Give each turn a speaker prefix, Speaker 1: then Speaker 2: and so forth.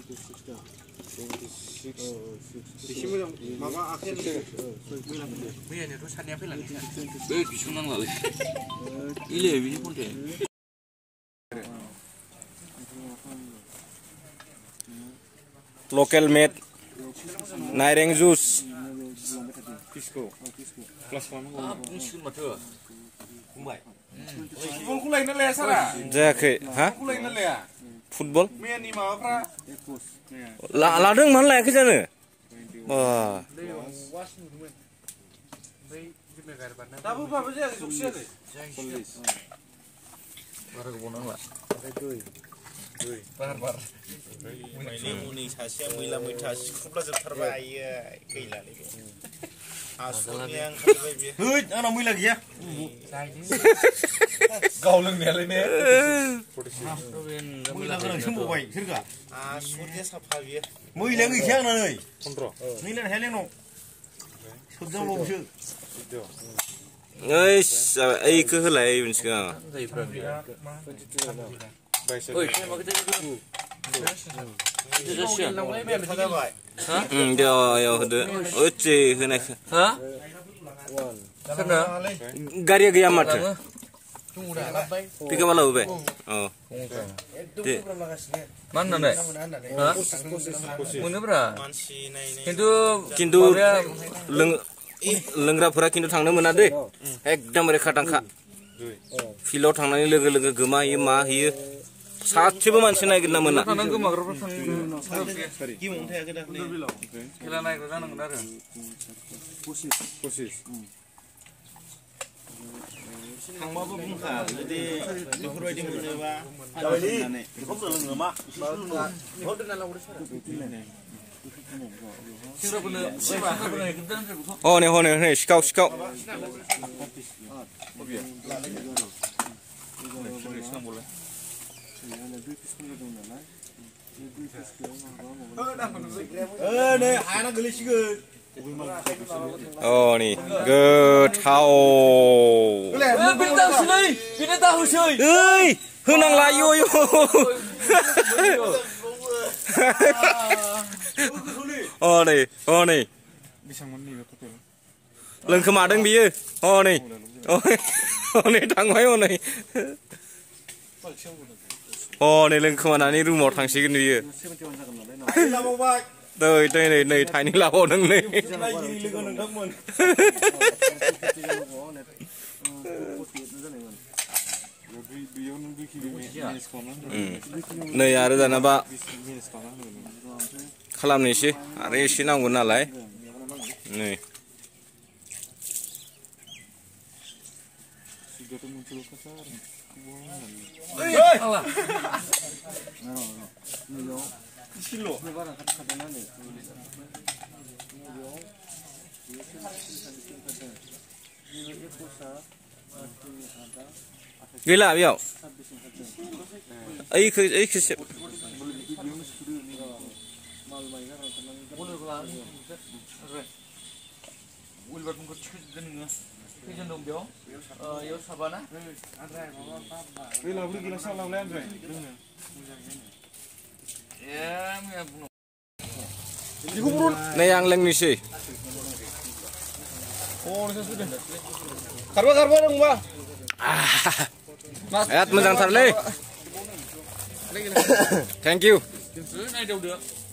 Speaker 1: माबा आखाइ मैयानियाथ' सानैया फैलानै बे बिसुंनांलालै इले बिनि फन्टे
Speaker 2: लकेल मेड नाइरें जुस
Speaker 1: पिसखौ क्लास खालामनांगौ माथो फंबाय फुटबलखौ लायनो लाया सारा
Speaker 2: जायाखै हा
Speaker 1: लायनो लाया
Speaker 2: फुटबल
Speaker 1: मैयानि माबाफ्रा
Speaker 2: लादों मानो लायाखै जानो
Speaker 1: दाबो माबा जायाखै जौसे जायाखै बारा गोबाव नांला बार
Speaker 3: मुनि सासेया मैला मैथा सिख्रुबला जोबथारबाय आयै गैलालै आसुनिया ओंखारबाय बियो है आंनाव मैला गैया गाव लोंनायालाय ने मैला गोनां सोंबावबाय सोरगा आसुनिया साफा बियो मैलाया गैखाया आंना नै 15 मैलायानो हाया लेंनाव सोबजाबावसो
Speaker 2: ओइखो होलाय मोनसिगोन होदो ओचे होनायखो गारिया गैया माथो पिकआप लाबोबाय
Speaker 1: मा होननानै मोनोब्रा खिन्थु
Speaker 2: लोंग्राफोरा खिन्थु थांनो मोना दै एकदमबारे खाटांखा फिल्डआव थांनानै लोगो लोगो गोमाहैयो मा हैयो सासेबो मानसि नागिरना मोना
Speaker 1: खेला नायग्रा जानांगोन आरो 25
Speaker 3: थांबाबो बुंखा जुदि बेफोरबायदि मोनोबा जाबायलै बेखौ लोङो मा
Speaker 2: हनै हनै हनै सिखाव सिखाव
Speaker 3: नै हायाना गोलैसिगोन
Speaker 2: नै गोथाव होनांला यो हनै हनै लोंखोमादों बियो हनै हनै थांबाय हनै हनै लोंखोमानानै रुमाव थांसिगोन बियो नै थाइनै लाबावदों नै नै आरो दानाबा खालामनोसै आरो एसे नांगौ नालाय नै गैला बेयाव ओइखो नै आं लोंनोसै
Speaker 3: खारबा दंबा
Speaker 2: बिराद मोजांथारलै थेंक इउ